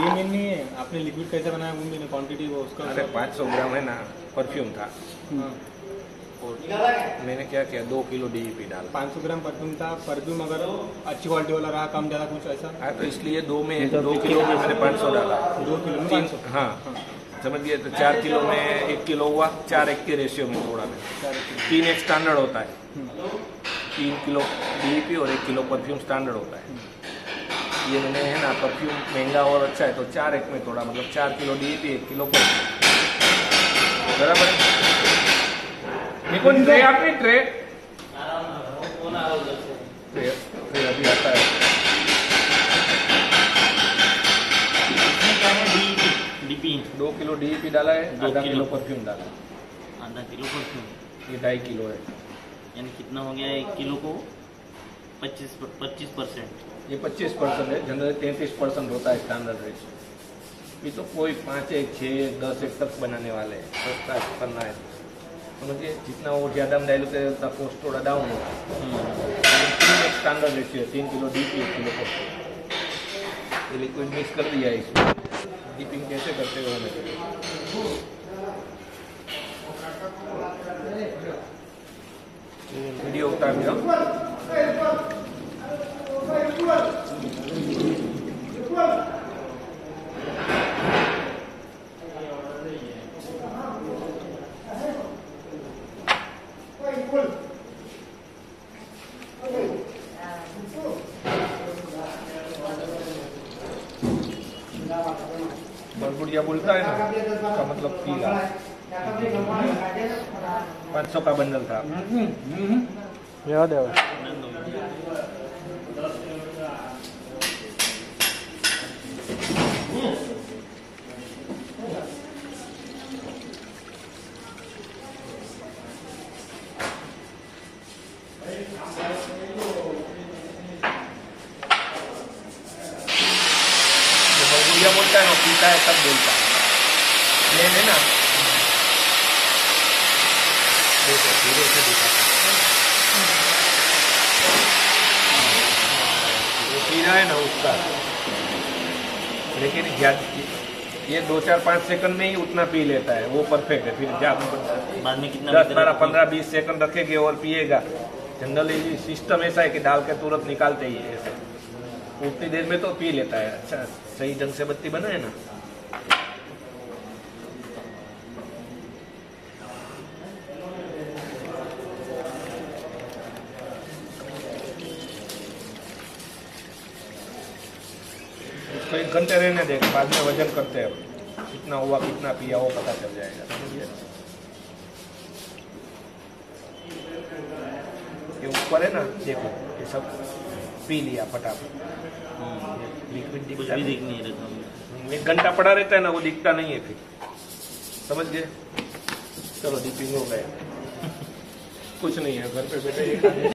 ये मेन नहीं है, आपने लिक्विड कैसे बनाया वो मैंने क्वांटिटी वो उसका। अरे 500 ग्राम है ना परफ्यूम था, और मैंने क्या किया 2 किलो DEP डाला। 500 ग्राम परफ्यूम था। परफ्यूम अगर अच्छी क्वालिटी वाला रहा, कम ज़्यादा कुछ ऐसा? हाँ, तो इसलिए 2 किलो में मैंने 500 डाला। 2 किलो में 500? हाँ, समझ गए। तो 4 किलो में 1 किलो हुआ, 4:1 के रेशियो में थोड़ा में 3 एक स्टैंडर्ड होता है। 3 किलो DEP और 1 किलो परफ्यूम स्टैंडर्ड होता है। ये मैंने है ना परफ्यूम महंगा और अच्छा है तो 4:1 में थोड़ा, मतलब 4 किलो DEP 1 किलो परफ्यूम, बराबर है। देखो ट्रे, आपने ट्रे अभी आता है। DEP 2 किलो DEP डाला है, आधा किलो परफ्यूम डाला है। आधा किलो परफ्यूम, ये 2.5 किलो है। यानी कितना हो गया 1 किलो को 25%। ये 25% है, जनरली 33% होता है स्टैंडर्ड रेशियो। ये तो कोई 5, 1, 6, 10 एक तक बनाने वाले हैं, सस्ता करना है तो मुझे जितना वो ज़्यादा हम डायलूट करें उतना कॉस्ट थोड़ा डाउन होगा। 3 एक स्टैंडर्ड रेशियो है, 3 किलो DEP 1 किलो परफ्यूम। ये लिक्विड मिक्स कर दिया इसमें, डीपिंग कैसे करते हो वीडियो उतार दिया। बड़बुड़िया बोलता है ना, उसका मतलब पी रहा। 500 का बंडल था। याद है बड़बुड़िया बोलता है ना, पीता है तब बोलता है। प्लेन है ना, देखो धीरे से दिखाता वो पी रहा है ना उसका। लेकिन ये 2, 4, 5 सेकंड में ही उतना पी लेता है, वो परफेक्ट है। फिर बाद में कितना 10, 12, 15, 20 सेकंड रखेंगे और पिएगा। जनरली सिस्टम ऐसा है कि डाल के तुरंत निकालते ही है ऐसे। उतनी देर में तो पी लेता है। अच्छा, सही ढंग से बत्ती बनाए ना। उसको 1 घंटे रहने देगा, बाद में वजन करते हैं, कितना हुआ कितना पिया वो पता चल जाएगा। समझिए, ये ऊपर है ना, देखो ये सब पी लिया फटाफट। लिक्विड कुछ भी दिख नहीं रहा। 1 घंटा पड़ा रहता है ना, वो दिखता नहीं है फिर। समझ गए? चलो डीपिंग हो गया। कुछ नहीं है, घर पे बैठे